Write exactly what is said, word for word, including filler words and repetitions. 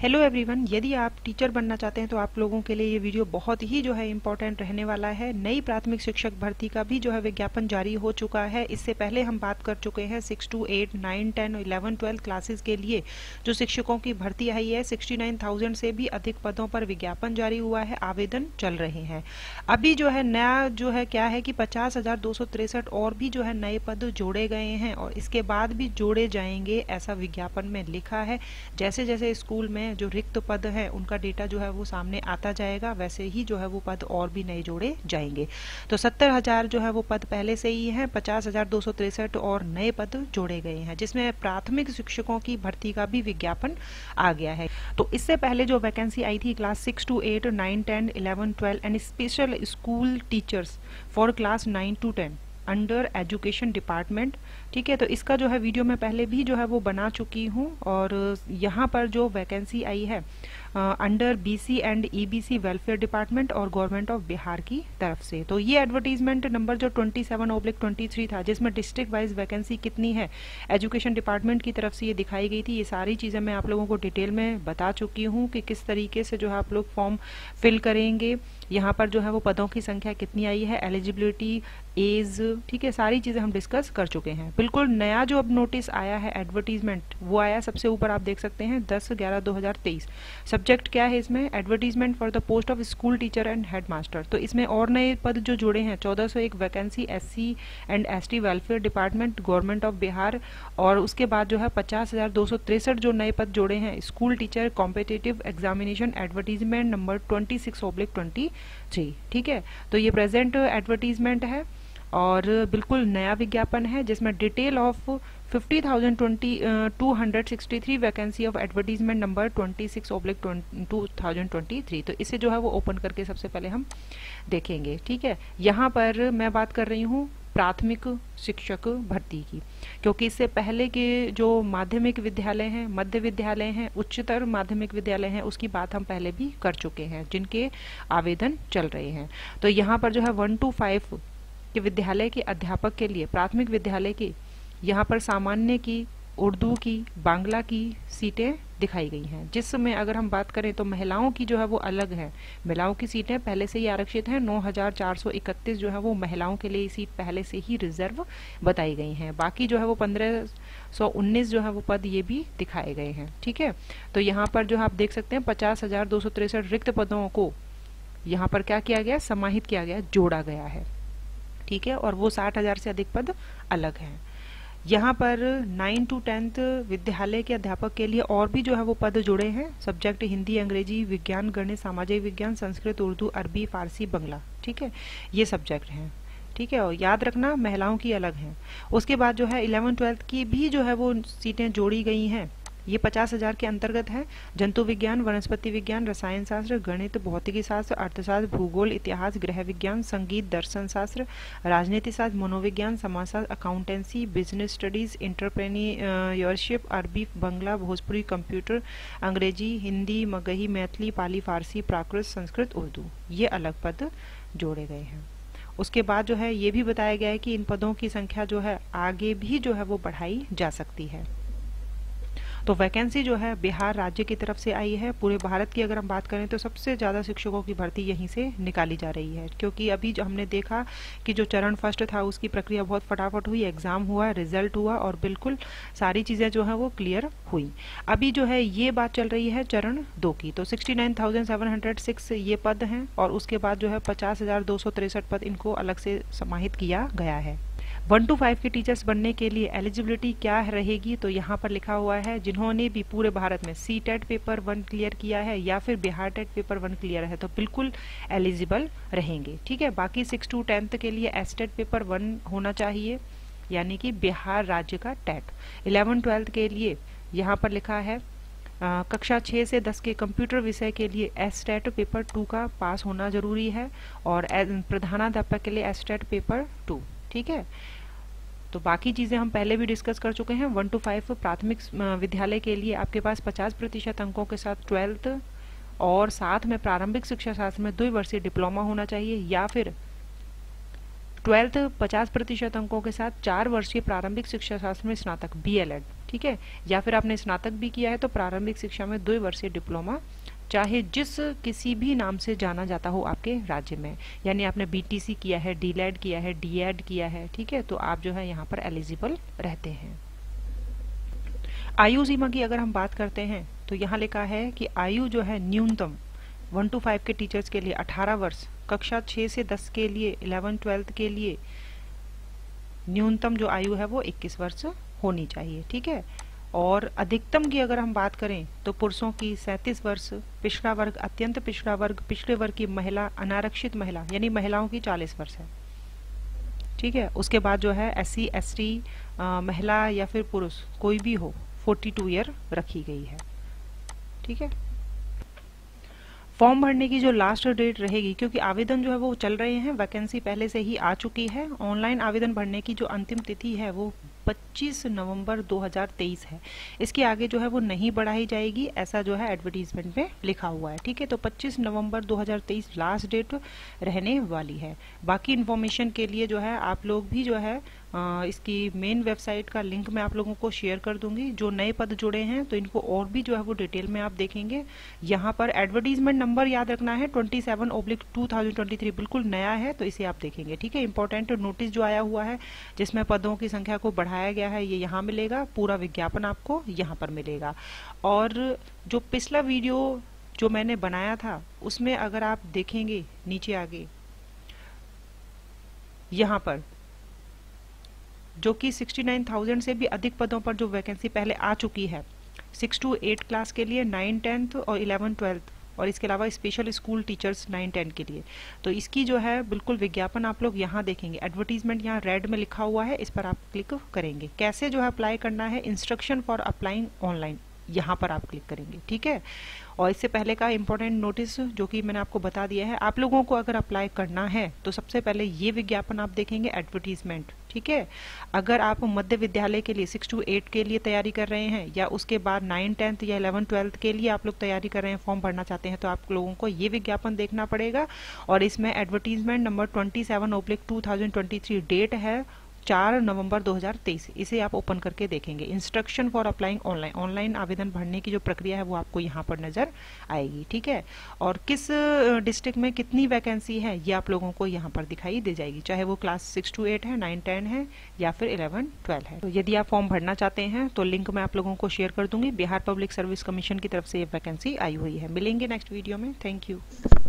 Hello everyone, यदि आप teacher बनना चाहते हैं तो आप लोगों के लिए ये वीडियो बहुत ही जो है इम्पोर्टेंट रहने वाला है। नई प्राथमिक शिक्षक भर्ती का भी जो है विज्ञापन जारी हो चुका है। इससे पहले हम बात कर चुके हैं six to eight nine ten eleven twelfth classes के लिए जो शिक्षकों की भर्ती आई है। सिक्सटी नाइन थाउजेंड से भी अधिक पदों पर विज्ञापन जारी हुआ है, आवेदन चल रहे हैं। अभी जो है नया जो है क्या है कि पचास हजार दो सौ तिरसठ और भी जो है नए पद जोड़े गए हैं और इसके बाद भी जोड़े जाएंगे, ऐसा विज्ञापन में लिखा है। जैसे जैसे स्कूल में जो रिक्त पद है उनका डेटा जो है वो सामने आता जाएगा, वैसे ही जो है वो पद और भी नए जोड़े जाएंगे। तो सत्तर हजार जो है वो पद पहले से ही है, पचास हजार दो सौ तिरसठ और नए पद जोड़े गए हैं, जिसमें प्राथमिक शिक्षकों की भर्ती का भी विज्ञापन आ गया है। तो इससे पहले जो वैकेंसी आई थी class six to eight nine ten eleven twelve and special school teachers for class nine to ten under education department, ठीक है। तो इसका जो है वीडियो मैं पहले भी जो है वो बना चुकी हूँ और यहाँ पर जो वैकेंसी आई है under BC and EBC welfare department और गवर्नमेंट ऑफ बिहार की तरफ से। तो ये एडवर्टीजमेंट नंबर जो twenty seven oblique twenty three था, जिसमें डिस्ट्रिक्ट वाइज वैकेंसी कितनी है एजुकेशन डिपार्टमेंट की तरफ से ये दिखाई गई थी। ये सारी चीज़ें मैं आप लोगों को डिटेल में बता चुकी हूँ कि किस तरीके से जो है आप लोग फॉर्म फिल करेंगे। यहाँ पर जो है वो पदों की संख्या कितनी आई है, एलिजिबिलिटी, एज, ठीक है, सारी चीज़ें हम डिस्कस कर चुके हैं। बिल्कुल नया जो अब नोटिस आया है एडवर्टीजमेंट वो आया सबसे ऊपर, आप देख सकते हैं दस ग्यारह दो हज़ार तेईस। सब्जेक्ट क्या है इसमें, advertisement for the post of school teacher and head master. तो इसमें और नए पद जो जुड़े हैं, चौदह सौ एक vacancy SC and ST welfare department government of Bihar, और उसके बाद जो है पचास हजार दो सौ तिरसठ जो नए पद जोड़े हैं school teacher competitive examination advertisement number twenty six oblique twenty three, ठीक है। तो ये प्रेजेंट एडवर्टीजमेंट है और बिल्कुल नया विज्ञापन है, जिसमें detail of fifty thousand twenty two hundred sixty three vacancy of advertisement number twenty six oblique two thousand twenty three. तो इसे जो है वो ओपन करके सबसे पहले हम देखेंगे, ठीक है। यहाँ पर मैं बात कर रही हूँ प्राथमिक शिक्षक भर्ती की, क्योंकि इससे पहले के जो माध्यमिक विद्यालय हैं, मध्य विद्यालय हैं, उच्चतर माध्यमिक विद्यालय हैं, उसकी बात हम पहले भी कर चुके हैं, जिनके आवेदन चल रहे हैं। तो यहाँ पर जो है वन टू फाइव के विद्यालय के अध्यापक के लिए, प्राथमिक विद्यालय की, यहाँ पर सामान्य की, उर्दू की, बांग्ला की सीटें दिखाई गई हैं। जिसमें अगर हम बात करें तो महिलाओं की जो है वो अलग है, महिलाओं की सीटें पहले से ही आरक्षित हैं। नौ हजार चार सौ इकतीस जो है वो महिलाओं के लिए सीट पहले से ही रिजर्व बताई गई हैं। बाकी जो है वो पंद्रह सौ उन्नीस जो है वो पद ये भी दिखाए गए हैं, ठीक है। तो यहाँ पर जो है आप देख सकते हैं पचास हजार दो सौ तिरसठ रिक्त पदों को यहाँ पर क्या किया गया, समाहित किया गया, जोड़ा गया है, ठीक है। और वो साठ हजार से अधिक पद अलग हैं। यहाँ पर नाइन टू टेंथ विद्यालय के अध्यापक के लिए और भी जो है वो पद जुड़े हैं। सब्जेक्ट हिंदी, अंग्रेजी, विज्ञान, गणित, सामाजिक विज्ञान, संस्कृत, उर्दू, अरबी, फारसी, बंगला, ठीक है, ये सब्जेक्ट हैं, ठीक है। और याद रखना महिलाओं की अलग हैं। उसके बाद जो है इलेवन ट्वेल्थ की भी जो है वो सीटें जोड़ी गई हैं। ये पचास हजार के अंतर्गत है। जंतु विज्ञान, वनस्पति विज्ञान, रसायन शास्त्र, गणित, भौतिकी शास्त्र, अर्थशास्त्र, भूगोल, इतिहास, गृह विज्ञान, संगीत, दर्शन शास्त्र, राजनीति शास्त्र, मनोविज्ञान, समाजशास्त्र, अकाउंटेंसी, बिजनेस स्टडीज, एंटरप्रेन्योरशिप, अरबी, बंगला, भोजपुरी, कंप्यूटर, अंग्रेजी, हिंदी, मगही, मैथिली, पाली, फारसी, प्राकृत, संस्कृत, उर्दू, ये अलग पद जोड़े गए हैं। उसके बाद जो है ये भी बताया गया है कि इन पदों की संख्या जो है आगे भी जो है वो बढ़ाई जा सकती है। तो वैकेंसी जो है बिहार राज्य की तरफ से आई है। पूरे भारत की अगर हम बात करें तो सबसे ज़्यादा शिक्षकों की भर्ती यहीं से निकाली जा रही है, क्योंकि अभी जो हमने देखा कि जो चरण फर्स्ट था उसकी प्रक्रिया बहुत फटाफट हुई, एग्जाम हुआ, रिजल्ट हुआ और बिल्कुल सारी चीज़ें जो है वो क्लियर हुई। अभी जो है ये बात चल रही है चरण दो की। तो sixty nine thousand seven hundred six ये पद हैं और उसके बाद जो है पचास हजार दो सौ तिरसठ पद इनको अलग से समाहित किया गया है। वन टू फाइव के टीचर्स बनने के लिए एलिजिबिलिटी क्या रहेगी, तो यहाँ पर लिखा हुआ है जिन्होंने भी पूरे भारत में C TET paper one clear किया है या फिर Bihar TET paper one clear है तो बिल्कुल एलिजिबल रहेंगे, ठीक है। बाकी सिक्स टू टेंथ के लिए एस टेट पेपर वन होना चाहिए, यानी कि बिहार राज्य का टेट। इलेवन ट्वेल्थ के लिए यहाँ पर लिखा है आ, कक्षा छः से दस के कंप्यूटर विषय के लिए एस टेट पेपर टू का पास होना जरूरी है और प्रधानाध्यापक के लिए एस टेट पेपर टू, ठीक है। तो बाकी चीज़ें हम पहले भी डिस्कस कर चुके हैं। वन टू फाइव प्राथमिक विद्यालय के लिए आपके पास पचास प्रतिशत अंकों के साथ ट्वेल्थ और साथ में प्रारंभिक शिक्षा शास्त्र में द्विवर्षीय डिप्लोमा होना चाहिए, या फिर ट्वेल्थ पचास प्रतिशत अंकों के साथ चार वर्षीय प्रारंभिक शिक्षा शास्त्र में स्नातक बी एल एड, ठीक है। या फिर आपने स्नातक भी किया है तो प्रारंभिक शिक्षा में दो वर्षीय डिप्लोमा, चाहे जिस किसी भी नाम से जाना जाता हो आपके राज्य में, यानी आपने बीटीसी किया है, डीलैड किया है, डीएड किया है, ठीक है, तो आप जो है यहाँ पर एलिजिबल रहते हैं। आयु सीमा की अगर हम बात करते हैं तो यहाँ लिखा है कि आयु जो है न्यूनतम वन टू फाइव के टीचर्स के लिए अठारह वर्ष, कक्षा छः से दस के लिए, इलेवन ट्वेल्थ के लिए न्यूनतम जो आयु है वो इक्कीस वर्ष होनी चाहिए, ठीक है। और अधिकतम की अगर हम बात करें तो पुरुषों की सैंतीस वर्ष, पिछड़ा वर्ग, अत्यंत पिछड़ा वर्ग, पिछड़े वर्ग की महिला, अनारक्षित महिला यानी महिलाओं की चालीस वर्ष है, ठीक है। उसके बाद जो है एस सी एस टी महिला या फिर पुरुष कोई भी हो बयालीस ईयर रखी गई है, ठीक है। फॉर्म भरने की जो लास्ट डेट रहेगी, क्योंकि आवेदन जो है वो चल रहे हैं, वैकेंसी पहले से ही आ चुकी है, ऑनलाइन आवेदन भरने की जो अंतिम तिथि है वो पच्चीस नवंबर दो हज़ार तेईस है। इसके आगे जो है वो नहीं बढ़ाई जाएगी, ऐसा जो है एडवर्टीजमेंट में लिखा हुआ है, ठीक है। तो पच्चीस नवंबर दो हज़ार तेईस लास्ट डेट रहने वाली है। बाकी इन्फॉर्मेशन के लिए जो है आप लोग भी जो है आ, इसकी मेन वेबसाइट का लिंक मैं आप लोगों को शेयर कर दूंगी। जो नए पद जुड़े हैं तो इनको और भी जो है वो डिटेल में आप देखेंगे। यहाँ पर एडवर्टीजमेंट नंबर याद रखना है twenty seven oblique two thousand twenty three, बिल्कुल नया है तो इसे आप देखेंगे, ठीक है। इंपॉर्टेंट नोटिस जो आया हुआ है जिसमें पदों की संख्या को बढ़ाया गया है ये यहाँ मिलेगा, पूरा विज्ञापन आपको यहाँ पर मिलेगा। और जो पिछला वीडियो जो मैंने बनाया था उसमें अगर आप देखेंगे नीचे आगे यहाँ पर जो कि उनहत्तर हज़ार से भी अधिक पदों पर जो वैकेंसी पहले आ चुकी है, सिक्स टू एट क्लास के लिए, नाइन टेंथ और इलेवन ट्वेल्थ, और इसके अलावा special school teachers nine ten के लिए, तो इसकी जो है बिल्कुल विज्ञापन आप लोग यहाँ देखेंगे। एडवर्टीजमेंट यहाँ रेड में लिखा हुआ है, इस पर आप क्लिक करेंगे। कैसे जो है अप्लाई करना है, इंस्ट्रक्शन फॉर अप्लाइंग ऑनलाइन, यहाँ पर आप क्लिक करेंगे, ठीक है। और इससे पहले का इम्पोर्टेंट नोटिस जो कि मैंने आपको बता दिया है, आप लोगों को अगर अप्लाई करना है तो सबसे पहले ये विज्ञापन आप देखेंगे, एडवर्टीजमेंट, ठीक है। अगर आप मध्य विद्यालय के लिए सिक्स टू एट के लिए तैयारी कर रहे हैं या उसके बाद नाइन टेंथ या इलेवन ट्वेल्थ के लिए आप लोग तैयारी कर रहे हैं, फॉर्म भरना चाहते हैं, तो आप लोगों को ये विज्ञापन देखना पड़ेगा। और इसमें advertisement number twenty seven oblique two thousand twenty three date है चार नवंबर दो हज़ार तेईस, इसे आप ओपन करके देखेंगे। Instruction for applying online, online आवेदन भरने की जो प्रक्रिया है वो आपको यहाँ पर नजर आएगी, ठीक है। और किस डिस्ट्रिक्ट में कितनी वैकेंसी है ये आप लोगों को यहाँ पर दिखाई दे जाएगी, चाहे वो क्लास सिक्स टू एट है, नाइन टेन है या फिर इलेवन ट्वेल्व है। तो यदि आप फॉर्म भरना चाहते हैं तो लिंक मैं आप लोगों को शेयर कर दूंगी। बिहार पब्लिक सर्विस कमीशन की तरफ से ये वैकेंसी आई हुई है। मिलेंगे नेक्स्ट वीडियो में। Thank you.